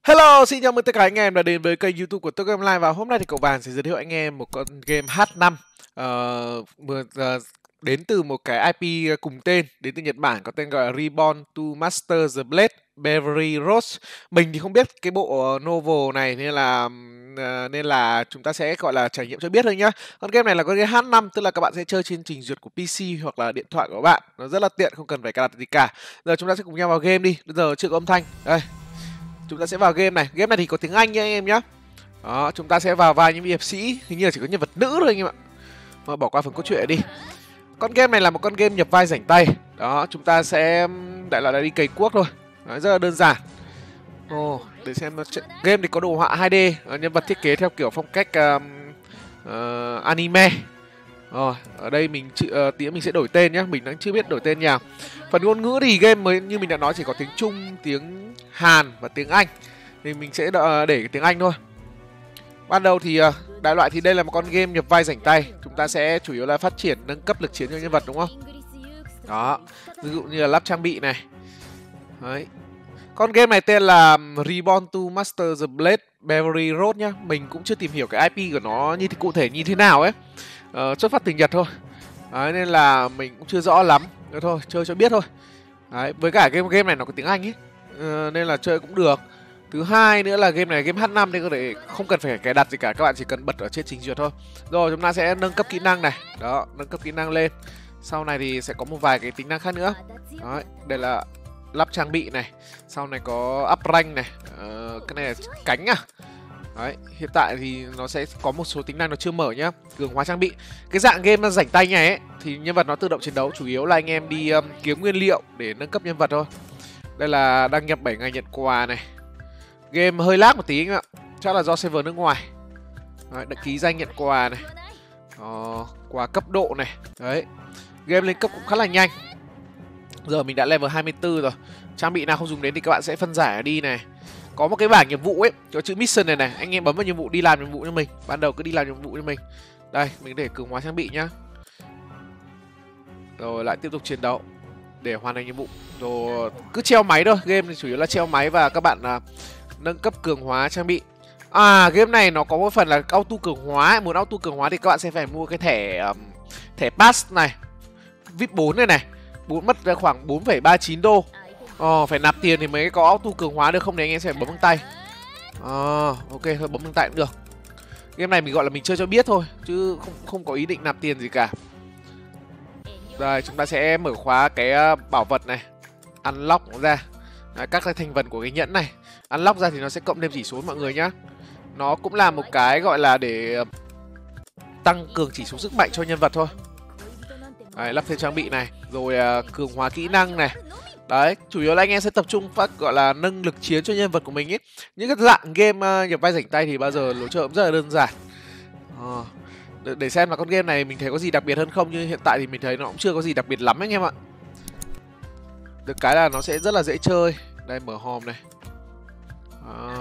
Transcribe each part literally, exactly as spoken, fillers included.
Hello, xin chào mừng tất cả anh em đã đến với kênh YouTube của Tốc Online. Và hôm nay thì cậu Bàn sẽ giới thiệu anh em một con game H năm uh, vừa, uh, đến từ một cái I P cùng tên, đến từ Nhật Bản, có tên gọi là Reborn to Master the Blade Beverly Rose. Mình thì không biết cái bộ novel này nên là uh, nên là chúng ta sẽ gọi là trải nghiệm cho biết thôi nhá. Con game này là con game H năm, tức là các bạn sẽ chơi trên trình duyệt của P C hoặc là điện thoại của các bạn. Nó rất là tiện, không cần phải cài đặt gì cả. Giờ chúng ta sẽ cùng nhau vào game đi. Bây giờ chưa có âm thanh. Đây. Chúng ta sẽ vào game này. Game này thì có tiếng Anh nha anh em nhá. Đó, chúng ta sẽ vào vai những hiệp sĩ. Hình như là chỉ có nhân vật nữ thôi anh em ạ. Mà bỏ qua phần cốt truyện đi. Con game này là một con game nhập vai rảnh tay. Đó, chúng ta sẽ đại loại là đi cày cuốc thôi. Đó, rất là đơn giản. Ồ, để xem game thì có đồ họa hai D, nhân vật thiết kế theo kiểu phong cách uh, uh, anime. Rồi, ở đây mình uh, tí mình sẽ đổi tên nhá, mình đang chưa biết đổi tên nhào. Phần ngôn ngữ thì game mới như mình đã nói chỉ có tiếng Trung, tiếng Hàn và tiếng Anh. Thì mình sẽ đợi, để tiếng Anh thôi. Ban đầu thì uh, đại loại thì đây là một con game nhập vai rảnh tay. Chúng ta sẽ chủ yếu là phát triển, nâng cấp lực chiến cho nhân vật đúng không? Đó, ví dụ như là lắp trang bị này. Đấy. Con game này tên là Reborn to Master the Blade Beverly Rose nhá. Mình cũng chưa tìm hiểu cái I P của nó như thì cụ thể như thế nào ấy. Uh, xuất phát từ Nhật thôi. Đấy, nên là mình cũng chưa rõ lắm. Đấy thôi, chơi cho biết thôi. Đấy, với cả game game này nó có tiếng Anh ấy, uh, nên là chơi cũng được. Thứ hai nữa là game này game H năm nên có thể không cần phải cài đặt gì cả, các bạn chỉ cần bật ở trên trình duyệt thôi. Rồi chúng ta sẽ nâng cấp kỹ năng này. Đó, nâng cấp kỹ năng lên. Sau này thì sẽ có một vài cái tính năng khác nữa. Đấy, đây là lắp trang bị này. Sau này có up rank này. Uh, cái này là cánh à. Đấy, hiện tại thì nó sẽ có một số tính năng nó chưa mở nhá. Cường hóa trang bị. Cái dạng game rảnh tay này ấy thì nhân vật nó tự động chiến đấu, chủ yếu là anh em đi um, kiếm nguyên liệu để nâng cấp nhân vật thôi. Đây là đăng nhập bảy ngày nhận quà này. Game hơi lag một tí anh ạ. Chắc là do server nước ngoài. Đấy, đăng ký danh nhận quà này. Ờ, quà cấp độ này. Đấy. Game lên cấp cũng khá là nhanh. Giờ mình đã level hai mươi tư rồi. Trang bị nào không dùng đến thì các bạn sẽ phân giải đi này. Có một cái bảng nhiệm vụ ấy, có chữ mission này này, anh em bấm vào nhiệm vụ đi làm nhiệm vụ cho mình. Ban đầu cứ đi làm nhiệm vụ cho mình. Đây, mình để cường hóa trang bị nhá. Rồi lại tiếp tục chiến đấu để hoàn thành nhiệm vụ. Rồi cứ treo máy thôi, game thì chủ yếu là treo máy và các bạn à, nâng cấp cường hóa trang bị. À, game này nó có một phần là auto cường hóa, muốn auto cường hóa thì các bạn sẽ phải mua cái thẻ um, thẻ pass này, vê i pê bốn này này. Bốn mất ra khoảng bốn phẩy ba chín đô. Ờ, phải nạp tiền thì mới có auto cường hóa được, không thì anh em sẽ bấm bằng tay. Ờ, ok thôi bấm bằng tay cũng được. Game này mình gọi là mình chơi cho biết thôi, chứ không không có ý định nạp tiền gì cả. Rồi chúng ta sẽ mở khóa cái bảo vật này, unlock nó ra. Đấy, các cái thành phần của cái nhẫn này. Unlock ra thì nó sẽ cộng thêm chỉ số mọi người nhá. Nó cũng là một cái gọi là để tăng cường chỉ số sức mạnh cho nhân vật thôi. Đấy, lắp thêm trang bị này, rồi uh, cường hóa kỹ năng này. Đấy, chủ yếu là anh em sẽ tập trung phát gọi là nâng lực chiến cho nhân vật của mình ấy. Những cái dạng game uh, nhập vai rảnh tay thì bao giờ lối chơi cũng rất là đơn giản. À, để, để xem là con game này mình thấy có gì đặc biệt hơn không, nhưng hiện tại thì mình thấy nó cũng chưa có gì đặc biệt lắm anh em ạ. Được cái là nó sẽ rất là dễ chơi. Đây, mở hòm này. À,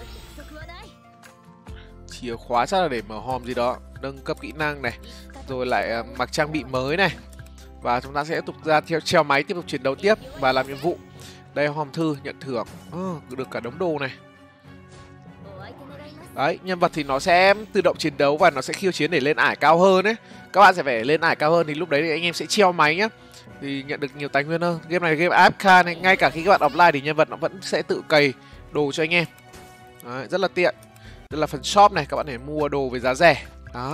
chìa khóa chắc là để mở hòm gì đó. Nâng cấp kỹ năng này. Rồi lại uh, mặc trang bị mới này. Và chúng ta sẽ tiếp tục ra theo treo máy, tiếp tục chiến đấu tiếp và làm nhiệm vụ. Đây hòm thư nhận thưởng, oh, được cả đống đồ này. Đấy, nhân vật thì nó sẽ tự động chiến đấu và nó sẽ khiêu chiến để lên ải cao hơn ấy. Các bạn sẽ phải lên ải cao hơn thì lúc đấy thì anh em sẽ treo máy nhá, thì nhận được nhiều tài nguyên hơn. Game này game a ép ca này, ngay cả khi các bạn offline thì nhân vật nó vẫn sẽ tự cày đồ cho anh em. Đấy, rất là tiện. Đây là phần shop này, các bạn có thể mua đồ với giá rẻ. Đó.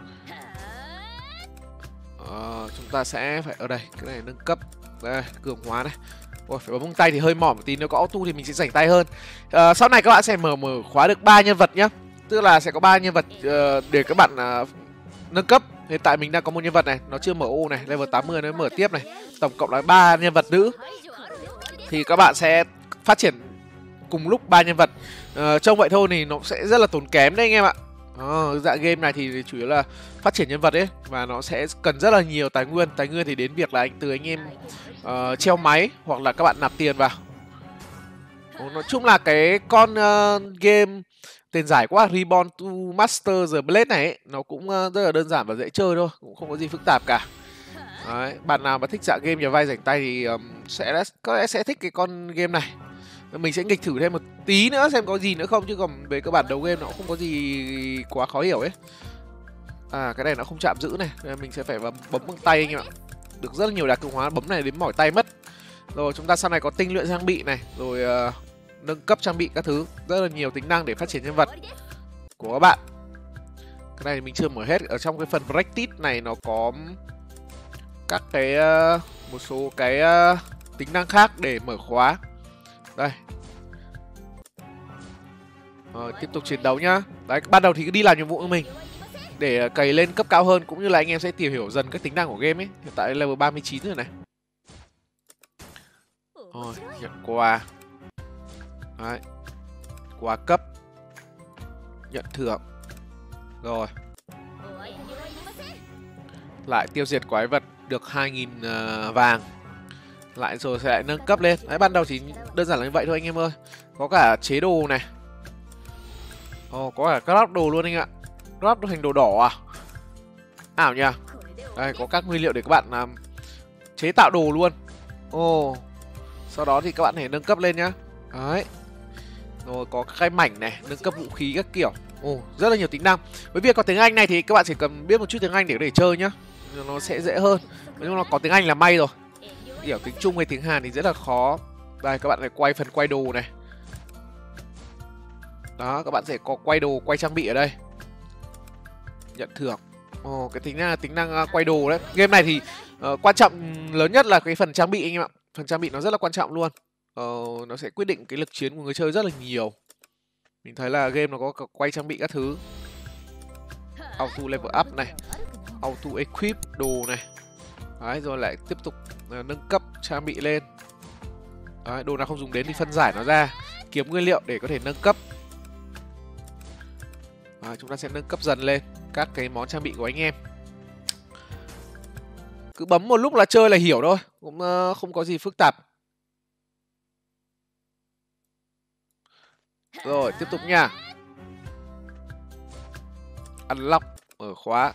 Ờ, chúng ta sẽ phải ở đây, cái này nâng cấp, đây, cường hóa này. Ôi, phải bấm bằng tay thì hơi mỏng một tí, nếu có auto thì mình sẽ rảnh tay hơn. Ờ, sau này các bạn sẽ mở mở khóa được ba nhân vật nhá, tức là sẽ có ba nhân vật uh, để các bạn uh, nâng cấp. Hiện tại mình đang có một nhân vật này, nó chưa mở ô này, level tám mươi nó mở tiếp này, tổng cộng là ba nhân vật nữ. Thì các bạn sẽ phát triển cùng lúc ba nhân vật. Uh, trông vậy thôi thì nó sẽ rất là tốn kém đấy anh em ạ. Ờ, dạng game này thì chủ yếu là phát triển nhân vật ấy, và nó sẽ cần rất là nhiều tài nguyên. Tài nguyên thì đến việc là anh từ anh em uh, treo máy hoặc là các bạn nạp tiền vào. Nói chung là cái con uh, game tên giải quá, Reborn to Master the Blade này ấy, nó cũng uh, rất là đơn giản và dễ chơi thôi, cũng không có gì phức tạp cả. Đấy, bạn nào mà thích dạng game nhà vai rảnh tay thì um, sẽ có lẽ sẽ thích cái con game này. Mình sẽ nghịch thử thêm một tí nữa xem có gì nữa không, chứ còn về cơ bản đầu game nó cũng không có gì quá khó hiểu ấy. À cái này nó không chạm giữ này, nên mình sẽ phải bấm, bấm bằng tay anh em ạ. Được rất là nhiều đá cường hóa, bấm này đến mỏi tay mất. Rồi chúng ta sau này có tinh luyện trang bị này, rồi uh, nâng cấp trang bị các thứ, rất là nhiều tính năng để phát triển nhân vật của các bạn. Cái này mình chưa mở hết. Ở trong cái phần practice này nó có các cái uh, một số cái uh, tính năng khác để mở khóa. Đây. Rồi, tiếp tục chiến đấu nhá. Đấy, ban đầu thì cứ đi làm nhiệm vụ của mình để cày lên cấp cao hơn, cũng như là anh em sẽ tìm hiểu dần các tính năng của game ấy. Hiện tại level ba mươi chín rồi này. Rồi, nhận quà. Đấy. Quà cấp. Nhận thưởng. Rồi. Lại tiêu diệt quái vật được hai nghìn uh, vàng. Lại rồi sẽ lại nâng cấp lên. Đấy, ban đầu chỉ đơn giản là như vậy thôi anh em ơi. Có cả chế đồ này. Ồ, có cả craft đồ luôn anh ạ. Craft thành đồ đỏ à? Ảo nhỉ. Đây, có các nguyên liệu để các bạn um, chế tạo đồ luôn. Ồ. Sau đó thì các bạn hãy nâng cấp lên nhá. Đấy. Rồi có cái mảnh này, nâng cấp vũ khí các kiểu. Ồ, rất là nhiều tính năng. Với việc có tiếng Anh này thì các bạn chỉ cần biết một chút tiếng Anh để có thể chơi nhá. Nó sẽ dễ hơn. Nhưng mà có tiếng Anh là may rồi. Kiểu tiếng Trung hay tiếng Hàn thì rất là khó. Đây, các bạn phải quay phần quay đồ này. Đó, các bạn sẽ có quay đồ, quay trang bị ở đây. Nhận thưởng. Ồ, cái tính năng là tính năng quay đồ đấy. Game này thì uh, quan trọng lớn nhất là cái phần trang bị anh em ạ. Phần trang bị nó rất là quan trọng luôn. Uh, nó sẽ quyết định cái lực chiến của người chơi rất là nhiều. Mình thấy là game nó có quay trang bị các thứ. Auto level up này, auto equip đồ này. Đấy, rồi lại tiếp tục uh, nâng cấp trang bị lên. Đấy, đồ nào không dùng đến thì phân giải nó ra, kiếm nguyên liệu để có thể nâng cấp. Đấy, chúng ta sẽ nâng cấp dần lên các cái món trang bị của anh em. Cứ bấm một lúc là chơi là hiểu thôi, cũng uh, không có gì phức tạp. Rồi, tiếp tục nha. Unlock, mở khóa.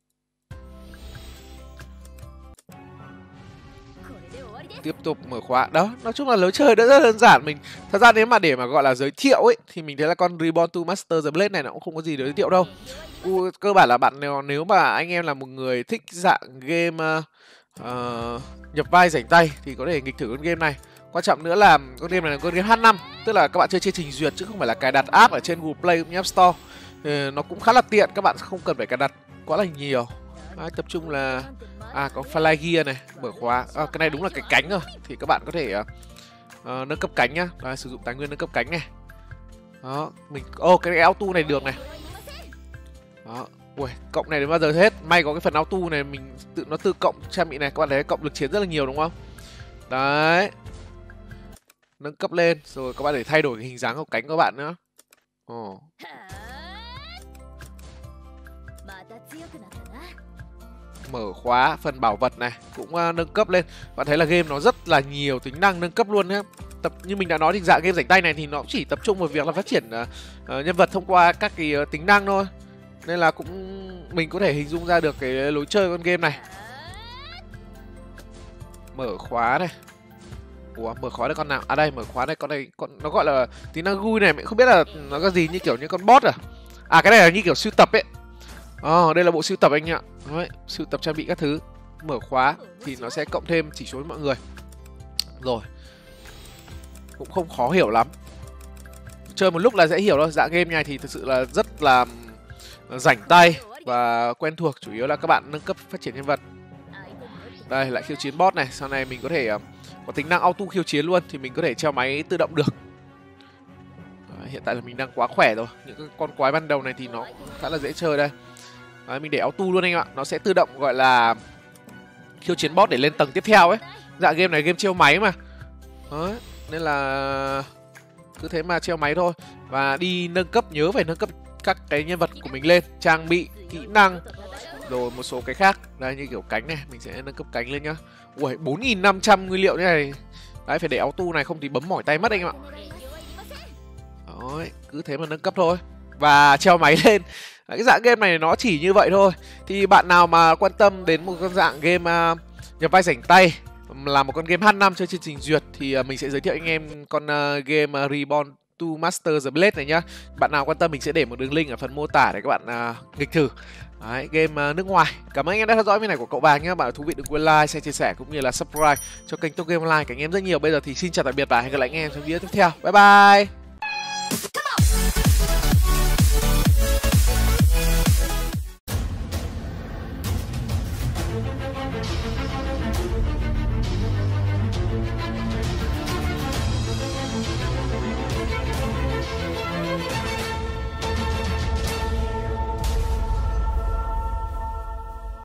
Tiếp tục mở khóa. Đó, nói chung là lối chơi đã rất đơn giản. Mình thật ra nếu mà để mà gọi là giới thiệu ấy thì mình thấy là con Reborn to Master the Blade này nó cũng không có gì để giới thiệu đâu. Cơ bản là bạn nếu, nếu mà anh em là một người thích dạng game uh, uh, nhập vai rảnh tay thì có thể nghịch thử con game này. Quan trọng nữa là con game này là con game H năm, tức là các bạn chơi trên trình duyệt chứ không phải là cài đặt app ở trên Google Play cũng như App Store. Thì nó cũng khá là tiện, các bạn không cần phải cài đặt quá là nhiều. Đấy, tập trung là à có fly gear này, mở khóa. À, cái này đúng là cái cánh rồi, thì các bạn có thể uh, uh, nâng cấp cánh nhá. Đấy, sử dụng tài nguyên nâng cấp cánh này. Đó, mình ô oh, cái auto này được này. Đó, ui, cộng này đến bao giờ hết. May có cái phần auto này mình tự nó tự cộng trang bị này, các bạn thấy cộng lực chiến rất là nhiều đúng không? Đấy. Nâng cấp lên rồi các bạn để thay đổi cái hình dáng của cánh của bạn nữa. Ồ. Mở khóa phần bảo vật này cũng uh, nâng cấp lên. Bạn thấy là game nó rất là nhiều tính năng nâng cấp luôn nhé. Tập như mình đã nói thì dạng game rảnh tay này thì nó cũng chỉ tập trung vào việc là phát triển uh, uh, nhân vật thông qua các cái uh, tính năng thôi. Nên là cũng mình có thể hình dung ra được cái lối chơi con game này. Mở khóa này. Ủa, mở khóa đây con nào? À đây, mở khóa đây, con này con nó gọi là tính năng gui này, mình không biết là nó có gì, như kiểu như con boss à? À cái này là như kiểu sưu tập ấy. Ờ, à, đây là bộ sưu tập anh ạ. Đấy, sưu tập trang bị các thứ. Mở khóa thì nó sẽ cộng thêm chỉ số với mọi người. Rồi. Cũng không khó hiểu lắm. Chơi một lúc là dễ hiểu thôi. Dạng game này thì thực sự là rất là rảnh tay và quen thuộc, chủ yếu là các bạn nâng cấp phát triển nhân vật. Đây lại khiêu chiến boss này, sau này mình có thể có tính năng auto khiêu chiến luôn thì mình có thể treo máy tự động được. Đấy, hiện tại là mình đang quá khỏe rồi. Những cái con quái ban đầu này thì nó khá là dễ chơi đây. Đấy, mình để auto luôn anh ạ. Nó sẽ tự động gọi là khiêu chiến boss để lên tầng tiếp theo ấy. Dạ game này game treo máy mà. Đấy, nên là cứ thế mà treo máy thôi. Và đi nâng cấp, nhớ phải nâng cấp các cái nhân vật của mình lên, trang bị, kỹ năng, rồi một số cái khác. Đây như kiểu cánh này, mình sẽ nâng cấp cánh lên nhá. Ui, bốn nghìn năm trăm nguyên liệu như này. Đấy, phải để auto này không thì bấm mỏi tay mất anh em ạ. Đấy, cứ thế mà nâng cấp thôi. Và treo máy lên. Đấy, cái dạng game này nó chỉ như vậy thôi. Thì bạn nào mà quan tâm đến một cái dạng game uh, nhập vai rảnh tay là một con game H năm chơi chương trình duyệt thì uh, mình sẽ giới thiệu anh em con uh, game uh, Reborn to Master the Blade này nhá. Bạn nào quan tâm mình sẽ để một đường link ở phần mô tả để các bạn uh, nghịch thử. Đấy, game uh, nước ngoài. Cảm ơn anh em đã theo dõi video này của cậu Vàng nhé. Bạn thú vị đừng quên like, share, chia sẻ cũng như là subscribe cho kênh Top Game Online của anh em rất nhiều. Bây giờ thì xin chào tạm biệt và hẹn gặp lại anh em trong video tiếp theo. Bye bye.